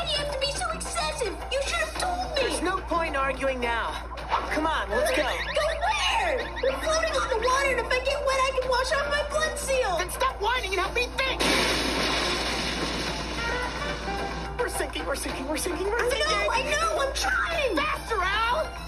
do you have to be so excessive? You should have told me. There's no point arguing now. Come on, let's go. Go where? We're floating on the water, and if I get wet, I can wash off my blood seal. Then stop whining and help me think. We're sinking. I know, I'm trying. Faster, Al!